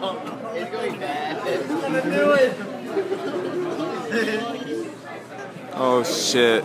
It's going bad. I'm gonna do it. Oh shit.